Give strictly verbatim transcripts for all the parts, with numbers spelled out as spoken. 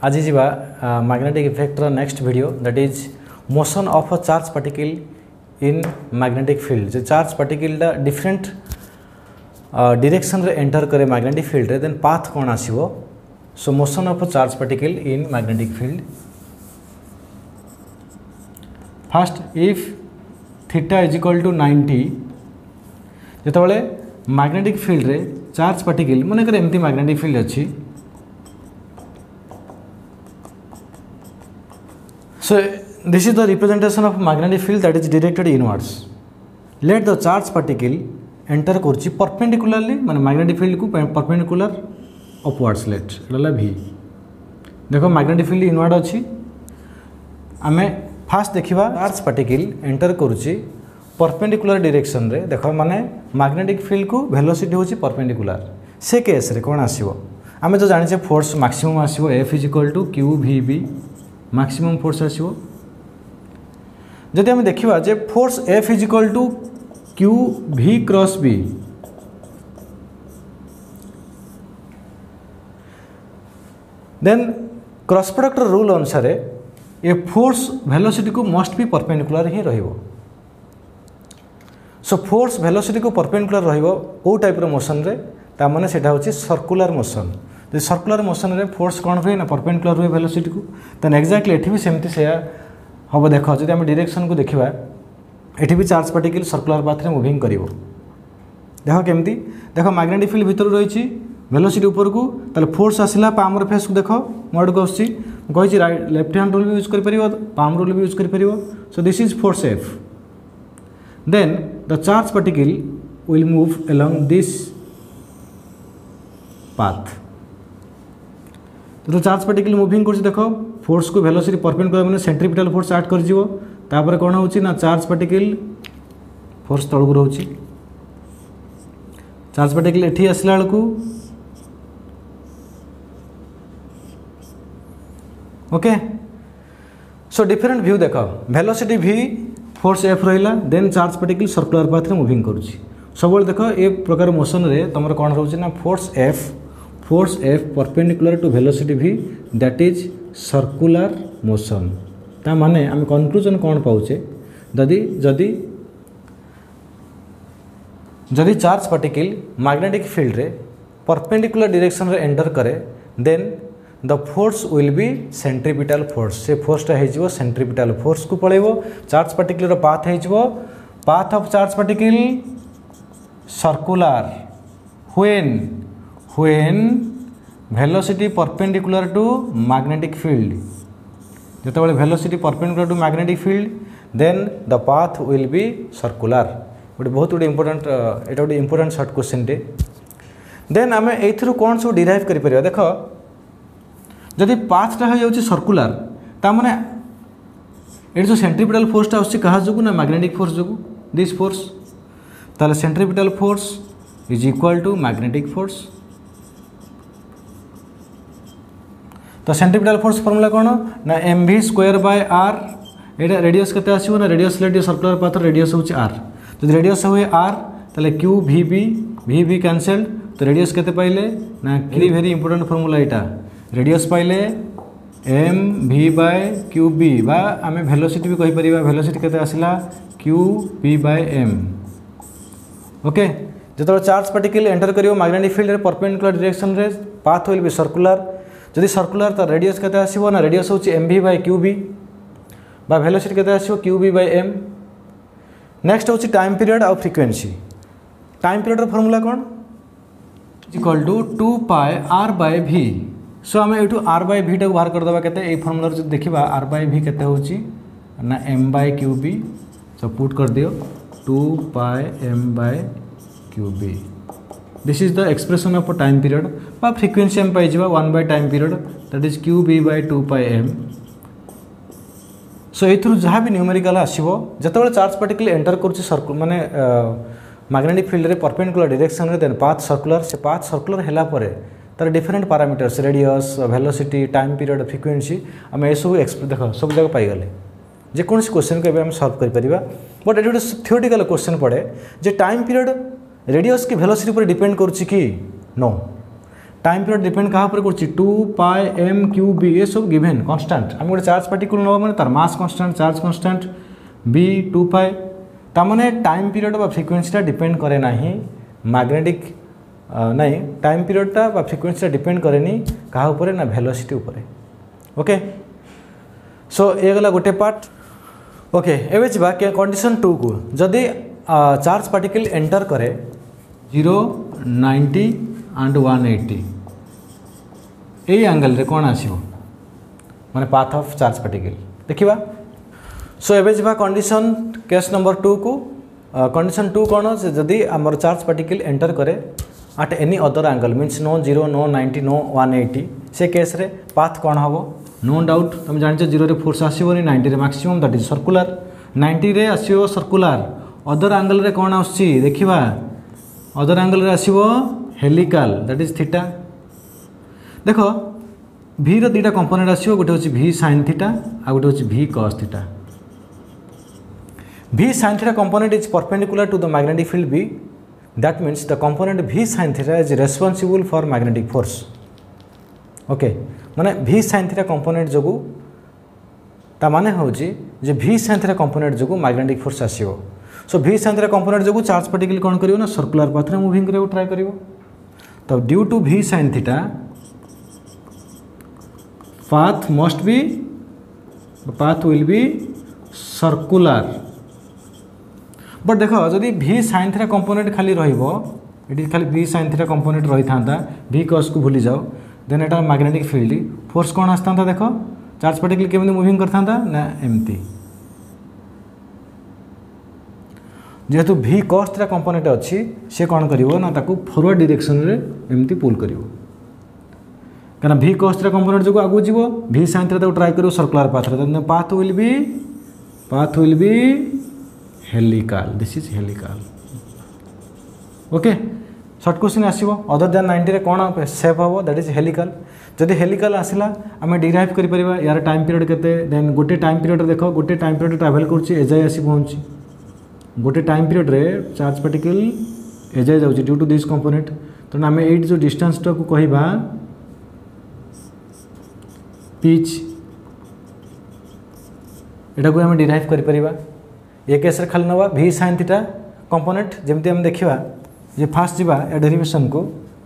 आज जीवा मैग्नेटिक इफेक्टर next video that is motion of a charge particle in magnetic field. जो charge particle different direction रे enter करे मैग्नेटिक फील्ड रे देन पाथ कौन आसीबो। So motion of a charge particle in magnetic field. First if theta is equal to ninety जेतबले magnetic field रे charge particle मन कर एमती मैग्नेटिक फील्ड अच्छी। So this is the representation of magnetic field that is directed inwards. Let the charge particle enter करछि perpendicularly माने magnetic field को perpendicular upwards let एला v। देखो magnetic field inward अछि। आमे फास्ट देखिबा चार्ज पार्टिकल एंटर करछि perpendicular direction रे। देखो माने मैग्नेटिक फील्ड को वेलोसिटी होछि परपेंडिकुलर। से केस रे कोन आसीबो आमे तो जानि छे फोर्स मैक्सिमम आसीबो F is equal to Q V B maximum force आसीबो। जदि आमे देखिबा जे force F is equal to Q V cross B then cross product rule अनुसार ये फोर्स वेलोसिटी को मस्ट बी परपेंडिकुलर ही रहिबो। सो फोर्स वेलोसिटी को परपेंडिकुलर रहिबो को टाइप रो मोशन रे ता माने सेटा होची सर्कुलर मोशन। जो सर्कुलर मोशन रे फोर्स कौन हुए ना परपेंडिकुलर हुए वेलोसिटी को देन एक्जाक्टली एठी भी सेमती से हम देखो जदि हम डायरेक्शन को देखिबा एठी भी चार्ज पार्टिकल सर्कुलर पाथ रे मूविंग करिवो। देखो केमती देखो मैग्नेटिक फील्ड भीतर रहिछि वेलोसिटी ऊपर को ताले फोर्स आसिला पाम रो फेस को देखो मोड को आछि कहिछि राइट लेफ्ट हैंड रूल भी यूज कर परिवो पाम रूल भी यूज कर परिवो। So this is force F then the charge particle will move along this path. तो चार्ज पार्टिकल मूविंग कर देखो फोर्स को वेलोसिटी परपेंडिकुलर माने सेंट्रीपिटल फोर्स ऐड कर जिवो तापर कोन होची ना चार्ज पार्टिकल फोर्स तळगु रहउची। चार्ज पार्टिकल एठी आसला बेलकू ओके। सो डिफरेंट व्यू देखो वेलोसिटी v फोर्स F रहिला then charge particle circular path रे मूविंग करूची। सबले देखो ए प्रकार मोशन रे तमर कोन रहउची ना force F force F perpendicular to velocity v that is circular motion. ता माने हम कंक्लूजन कौन पाउचे जदि जदि जदि चार्ज पार्टिकल मैग्नेटिक फील्ड रे परपेंडिकुलर डायरेक्शन रे एंटर करे then the force will be centripetal force. से फोर्सटा हेजिवो सेंट्रीपिटल फोर्स को पळेबो। चार्ज पार्टिकल रो पाथ हेजिवो path of charge particle circular when when velocity perpendicular to magnetic field. जेतेबेले velocity perpendicular to magnetic field then the path will be circular. गोटे बहुत गुड इंपोर्टेंट एटा गोटे इंपोर्टेंट शॉर्ट क्वेश्चन टे। Then आमे एथरु कोन सो डिराइव करि परिबा देखो जदि पाथटा हो जाउची सर्कुलर ता माने एट जो सेंट्रीपिटल फोर्सटा आउची कहा जोगु ना मैग्नेटिक फोर्स जोगु दिस फोर्स ताले centripetal force is equal to magnetic force. तो सेंट्रीपिटल फोर्स फॉर्मूला कौन ना M V square by R एटा रेडियस केते आसीबो ना रेडियस लेट सर्कुलर पाथ रेडियस होची आर। तो रेडियस हुए आर ताले Q V B V B cancelled तो रेडियस केते पाइले ना वेरी वेरी इंपोर्टेंट फॉर्मूला एटा रेडियस पाइले M V by Q B बा आमे वेलोसिटी भी कहि परिबा वेलोसिटी केते आसिला Q B by M okay. जतो चार्ज पार्टिकल एंटर करियो मैग्नेटिक फील्ड रे परपेंडिकुलर डायरेक्शन रे पाथ विल बी सर्कुलर। जदि सर्कुलर तो रेडियस केते आसीबो ना रेडियस होची M V by Q B बा वेलोसिटी केते आसीबो Q B by M. Next होची टाइम पीरियड और फ्रीक्वेंसी। टाइम पीरियड रो फार्मूला कोन equal to two pi R by v। So आमे एटू r बाय v टाको बाहर कर दबा केते ए फार्मूला रे देखिबा r बाय v केते होची ना m by q b। So put कर दियो two pi m by q b। This is the expression of time period बा फ्रीक्वेंसी हम पाई जिबा one by time period that is q b by two pi m। So एथरु जहाँ भी numerical आसीबो जतबेले चार्ज पार्टिकल एंटर करछि सर्कुलर माने मैग्नेटिक फील्ड रे परपेंडिकुलर डायरेक्शन रे देन पाथ सर्कुलर से पाथ सर्कुलर हैला परे तार different parameters radius velocity time period frequency आम ए सब एक्सप्रेस देख सब जगह पाईगले जेकोसी क्वेश्चन को एवं सॉल्व कर बट ये गोटे थियोरिटिकल क्वेश्चन पड़े जे टाइम पीरियड रेडियस की वेलोसिटी पर डिपेंड करुच्ची कि नो टाइम पीरियड डिपेंड क्या कर two pi M Q B ये सब गिभेन कन्स्टाट आम गोटे चार्ज पार्टिकल नवा मैंने तार mass constant charge constant B two pi ताने टाइम पीरियड बा फ्रिक्वेंसीटा डिपेंड करे ना मैग्नेटिक नहीं टाइम पीरियडटा बा फ्रिक्वेंसीटा डिपेंड करेनी क्या ऊपर ना वेलोसिटी ऊपर ओके सो ये गला गोटे पार्ट ओके एवं जा कंडीशन टू को जदि चार्ज पार्टिकल एंटर करे जीरो नाइंटी एंड वन एट्टी यही एंगल रे कौन आसो माने पाथ ऑफ चार्ज पार्टिकल देखिबा सो एवं जा कंडीशन केस नंबर टू को कंडीशन टू कौन जदि आमर चार्ज पार्टिकल एंटर करे at any other angle means नो जीरो नो नाइंटी नो वन एट्टी से केस रे पाथ कौन हम नो डाउट तुम जान जीरो रे फोर्स आसोनी नाइंटी रे maximum that is circular ninety रे आसो सर्कुलर अदर एंगल रे कौन आसुची देखिबा अदर एंगल रे आसो हेलिकल दैट इज थीटा देखो भी रो दुटा कंपोनेंट आसो गोटे होची भी sin थीटा आ गोटे होची भी cos थीटा भी sin theta component is perpendicular to the magnetic field B that means the component भी sin theta is responsible for magnetic force okay माने भी sin थीटा कंपोनेंट जोगु ता माने होची जे भी sin थीटा कंपोनेंट जोगु मैग्नेटिक फोर्स आसीबो सो भी sin थीटा कंपोनेंट जोगु चार्ज पार्टिकल कोन करियो ना सर्कुलर पाथ रे मूविंग करियो ट्राई करियो तो ड्यू टू भी sin theta path must be the path will be circular but देखो जदि भी sin थीटा कंपोनेंट खाली रहिबो एटी खाली भी sin थीटा कंपोनेंट रही थांता भी cos को भूली जाओ देन एटा मैग्नेटिक फील्ड फोर्स कौन आस्ता था देखो चार्ज पार्टिकल केमि मूविंग करता ना एमती जेहेतु भी cos थीटा कंपोनेंट अच्छी से कौन करिवो ना ताकू फॉरवर्ड डायरेक्शन रे एमती पुल करिवो कारण भी cos थीटा कंपोनेंट जो आगु जीवो भी sin थीटा तो ट्राई करिवो सर्कुलर पाथ रे then path will be path will be helical this is helical okay short question आसीबो अदर देन नाइंटी रे कोन शेप हबो दैट इज हेलिकल जदि हेलिकल आसिला आमे डिराइव करि परिबा यार टाइम पीरियड केते देन गोटे टाइम पीरियड देखो गोटे टाइम पीरियड ट्रैवल करछि एजाय आसी पहुंची गोटे टाइम पीरियड रे चार्ज पार्टिकल एजाय जाउछि ड्यू टू दिस कंपोनेंट तो आमे एट जो डिस्टेंस टा को कहिबा पिच एटा को आमे डिराइव करि परिबा ए केस रे खाली नवा भी sin थीटा कंपोनेंट जेमति हम देखिबा जे फास्ट जिबा ए डेरिवेशन को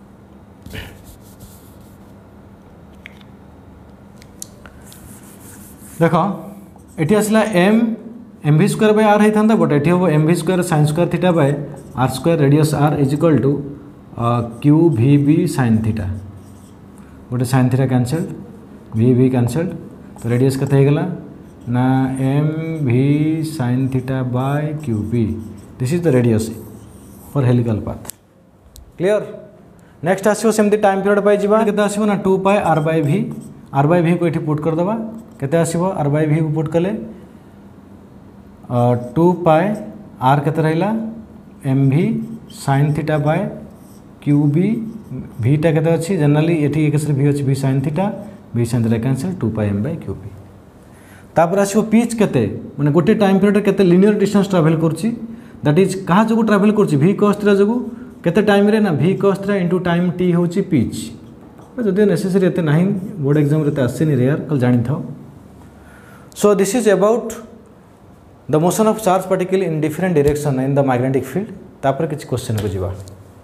देखो एटी आसला m mv square by r हेथांता बट एटी हो mv square sin square theta by r square radius r is equal to q vb sin theta गोटे sin theta cancelled v v cancelled तो radius कते हेगला ना m v sin theta by q b this is the radius for helical path clear next आसीबो सेमती time period पाई जिबा केते आसीबो ना two pi r by v r by v को एठी पुट कर दबा केते आसीबो r बाय v को पुट कले टू पाई r केते रहला mv sin theta by qb v टा केते अछि जनरली एठी एकसरे v अछि v sin theta v sin theta cancel two pi m by qb तापर आसीबो पिच केते माने गोटे टाइम पीरियड केते लिनियर डिस्टेंस ट्रैवल करछि दैट इज कहा जगु ट्रैवल करछि v cos थीटा जगु केते टाइम रे ना v cos theta into time t होछि पिच जदि नेसेसरी एते नाही बोर्ड एग्जाम रे त आसेनी रेयर कल जानि थाओ so this is about the motion of charge particle in different direction in the magnetic field तापर किछ क्वेश्चन को जिबा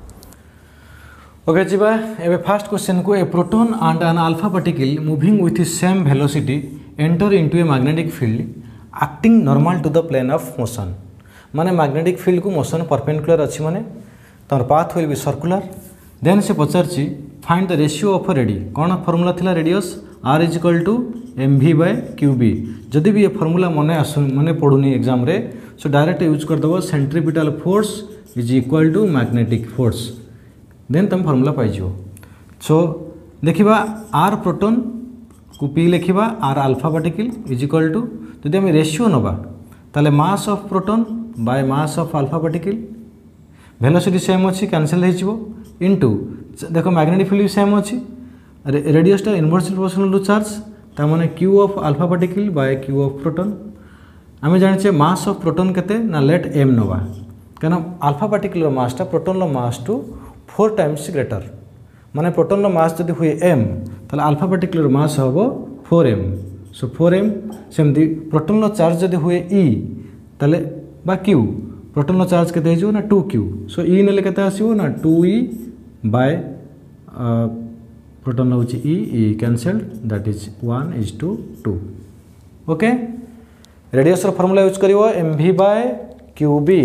ओके जिबा एबे फर्स्ट क्वेश्चन को a proton and an alpha particle moving with the same velocity enter into a magnetic field acting normal to the plane of motion माने magnetic field को motion perpendicular अछि माने तोर path will be circular then से पचारछि find the ratio of radii कौन formula थिला radius r is equal to mv by qb जदि भी ये फॉर्मूला मने आसु मने पडुनी एग्जाम रे सो डायरेक्ट यूज कर दबो centripetal force is equal to magnetic force then तुम फॉर्मूला पाइ जिवो सो देखिबा r प्रोटॉन को p लिखिबा r alpha particle is equal to जदि हम रेशियो नबा ताले mass of proton by mass of alpha particle velocity same अछि कैंसिल हे जिवो इनटू देखो मैग्नेटिक फील्ड सेम अछि रेडियस टा इनवर्सली प्रोपोर्शनल टू चार्ज ता माने q of alpha particle by q of proton आमे जानि छे मास ऑफ प्रोटॉन केते ना लेट m नबा कारण अल्फा पार्टिकल रो मास टा प्रोटॉन रो मास टू फोर टाइम्स ग्रेटर माने प्रोटॉन रो मास जदि हुए m ताले अल्फा पार्टिकल मास हबो four M so four M सेमती प्रोटॉन रो चार्ज जदि हुए e ताले बा q प्रोटॉन रो चार्ज केते हिजो ना टू क्यू सो e नेले केते आसीबो ना टू ई बाय प्रोटॉन होची e e cancelled that is one is two two okay radius रो फार्मूला यूज करिवो mv बाय qb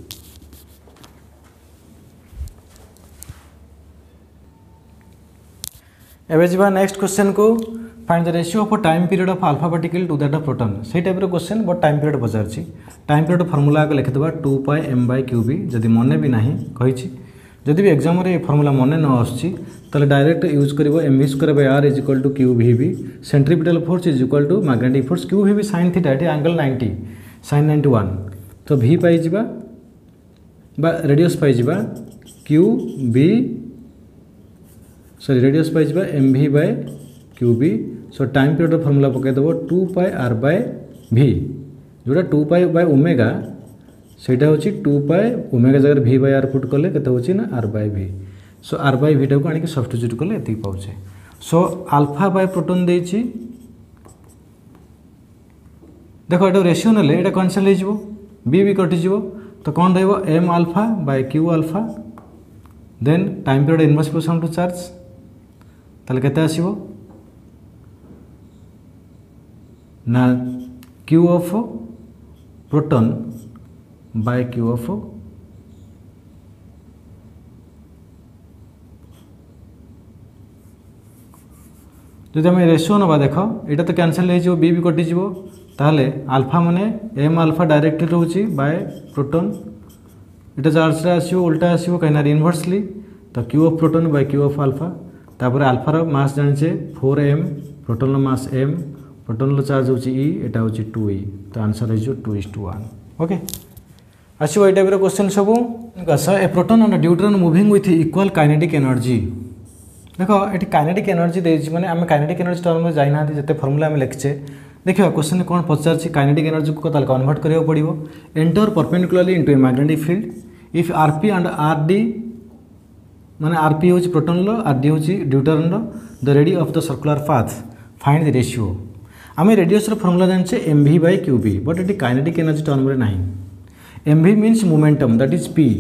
एबे जीवा नेक्स्ट क्वेश्चन को find the ratio of time period of alpha particle to that of proton से type रो question but time period पचारछि time period formula को लिखि दबा two pi m by qb जदि मने भी नाही कहिछि जदि भी एग्जाम रे फार्मूला मने न आछि तले डायरेक्ट यूज करबो mv square by r is equal to qvb centripetal force is equal to magnetic force qvb sin theta एटी angle ninety sin ninety one तो v पाई जिबा बा रेडियस पाई जिबा qb सॉरी रेडियस पाई जिबा mv by qb so time period formula पके दबो two pi r by v जोटा टू पाई बाय ओमेगा सेटा होची टू पाई ओमेगा जगह v बाय r पुट कले केते होची ना r by v so r by v टाको आनी सब्स्टिट्यूट कले एति पाउछे सो अल्फा बाय प्रोटॉन देछि देखो एटा रेशियो नले एटा कैंसिल हो जिवो b भी कटि जिवो तो कोन रहइबो m alpha by q alpha then time period inverse proportional to charge ताले केते आसीबो ना q of proton by q of जदि हम रेशियो नबा देखो एटा तो कैंसिल हो जिवो b भी कटि जिवो ताले अल्फा माने m अल्फा डायरेक्टली रहउची बाय प्रोटॉन एटा चार्ज रे आसीबो उल्टा आसीबो काइना इनवर्सली तो q of proton by q of alpha तापर अल्फा रो मास जानिछे फोर एम प्रोटॉन रो मास m प्रोटॉन रो चार्ज होची e एटा होची टू ई तो answer is two is to one okay आसीबो ए टाइप रो क्वेश्चन सबु गसा a proton and neutron moving with equal kinetic energy देखो एटी काइनेटिक एनर्जी देछि माने हम काइनेटिक एनर्जी टर्म में जाई ना जते फार्मूला हम लिखछे देखियो क्वेश्चन कोन पचारछि काइनेटिक एनर्जी को ताल कन्वर्ट करियो पड़िबो enter perpendicularly into a magnetic field if RP and RD माने आरपी होची प्रोटॉन लो आरडी होची ड्यूटरन लो the radii of the circular path find the ratio आमे रेडियस रो फार्मूला जानछे mv बाय qb बट एटी काइनेटिक एनर्जी टर्म रे नाही mv means momentum that is p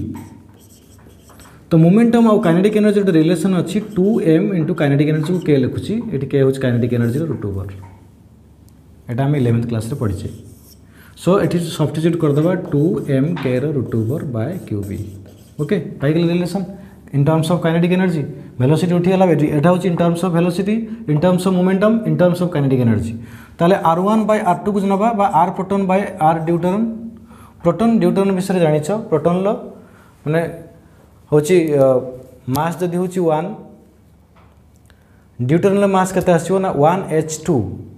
तो मोमेंटम और काइनेटिक एनर्जी रो रिलेशन अछि two m into kinetic energy को k लिखुची एटी k होची काइनेटिक एनर्जी रो रूट ओवर एटा हम इलेवेंथ क्लास रे पढिछे सो एटी सब्स्टिट्यूट कर दबा टू m k रो root over by qb okay पाई गेल relation in terms of kinetic energy velocity उठी गला एटा होची in terms of velocity in terms of momentum in terms of kinetic energy ताले R one by R two को जनबा बा r proton by r deuteron proton deuteron विषय जानिछो प्रोटॉन लो माने होची मास जदी होची वन ड्यूटरन लो मास केते आसीबो ना one H two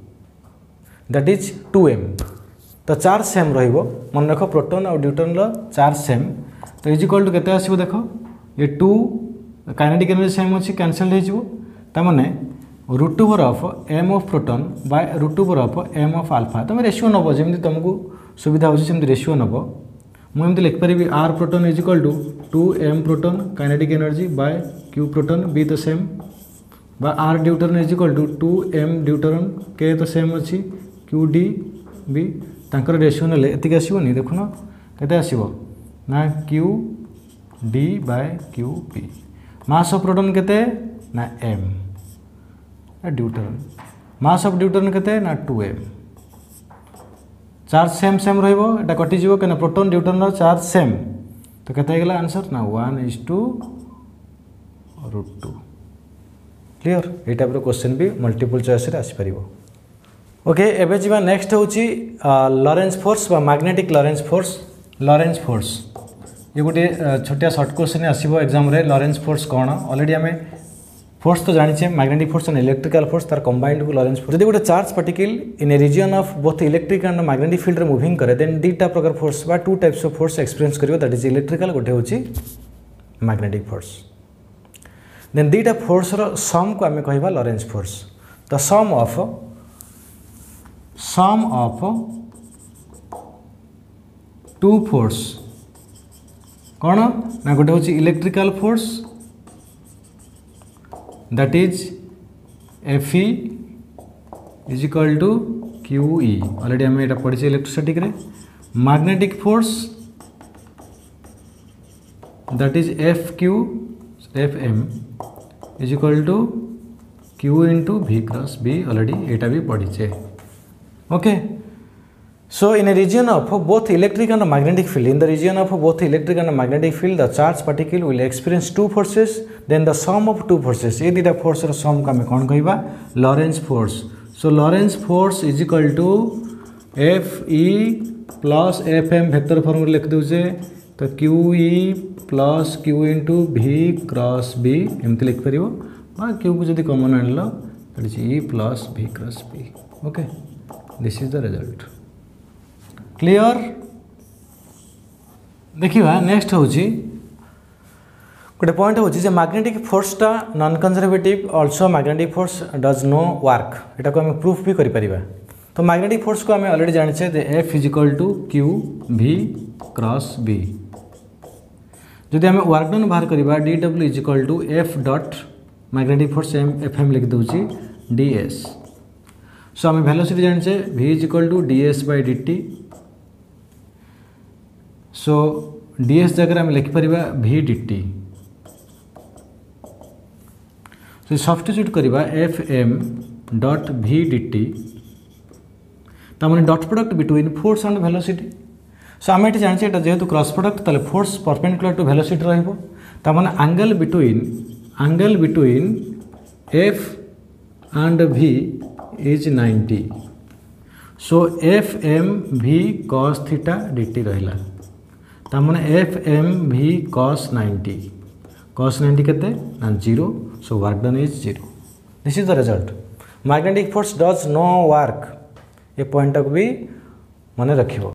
that is two M तो चार्ज सेम रहिबो मन रखो प्रोटॉन और ड्यूटरन लो चार्ज सेम तो इज इक्वल टू केते आसीबो देखो ये टू काइनेटिक एनर्जी सेम अछि कैंसिल हो जिवो ता माने root over of m of proton by root over of m of alpha तुम रेशियो नबो जेमति तुमको सुविधा होछि सेमति रेशियो नबो मु एमति लिख परिबी r proton is equal to two m proton kinetic energy by q proton B the same बा r deuteron is equal to two m deuteron k तो सेम अछि q d b तांकर रेशियो नले एतिक आसीबोनी देखुनो केते आसीबो ना q d by qp mass of proton केते ना m deuteron mass of deuteron केते ना two M charge same same रहइबो एटा कटि जिवो केना प्रोटॉन ड्यूटरन रो चार्ज सेम तो केते गेला आंसर ना one is two root two clear ए टाइप रो क्वेश्चन भी मल्टीपल चॉइस रे आसी परिबो ओके एबे जिबा नेक्स्ट होची लॉरेंस फोर्स बा magnetic Lorentz force Lorentz force ये गोटे छोटिया शॉर्ट क्वेश्चन आसीबो एग्जाम रे लॉरेंस फोर्स कोन ऑलरेडी हमें फोर्स तो जानिछे magnetic force and electrical force तार कंबाइंड को लॉरेंस फोर्स जदि गोटे charge particle in a region of both electric and magnetic field रे मूविंग करे देन दीटा प्रकार फोर्स बा two types of force experience करियो दैट इज इलेक्ट्रिकल गोटे होची मैग्नेटिक फोर्स देन दीटा फोर्स रो सम को हमें कहबा Lorentz force the sum of sum of to force कौन ना गोटे होची electrical force that is F E is equal to Q E already आम ये पढ़ी इलेक्ट्रोस्टैटिक रे magnetic force that is F Q F M is equal to Q into V cross B already एटा भी पढ़ीचे okay so in a region of both electric and magnetic field in the region of both electric and magnetic field the charged particle will experience two forces then the sum of two forces ये दीटा force रो sum को हमें कौन कहबा Lorentz force so Lorentz force is equal to F E plus F M vector formula लिख दोजे तो Q E plus Q into V cross B एमती लिख परिबो बा क्यू को जदी कॉमन आनलो that is E plus V cross B okay this is the result clear देखिए नेक्स्ट हूँ गोटे पॉइंट हूँ जे मैग्नेटिक फोर्सटा non conservative also magnetic force does no work एटा को हमें प्रूफ भी करिपरिबा तो मैग्नेटिक फोर्स को हमें ऑलरेडी जानिछे जे F is equal to Q V cross B जदि हमें वर्क डन बाहर करिबा D W is equal to F dot magnetic force M F M लिख दूची डी एस सो हमें वेलोसिटी जानिछे v is equal to D S by D T so ds जगह आम लिखिपर v dt so सब्स्टिट्यूट करवा F M dot v dt तमाने dot product between force and velocity so आम ये जाने जेहेतु क्रॉस प्रोडक्ट ताले फोर्स परपेंडिकुलर टू वेलोसिटी रहिबो तमाने angle between angle between f and v is ninety so F M v cos theta dt रहिला तामने F M V cos ninety cos ninety केते ना zero so work done is zero this is the result magnetic force does no work ये point को भी मन रखिबो।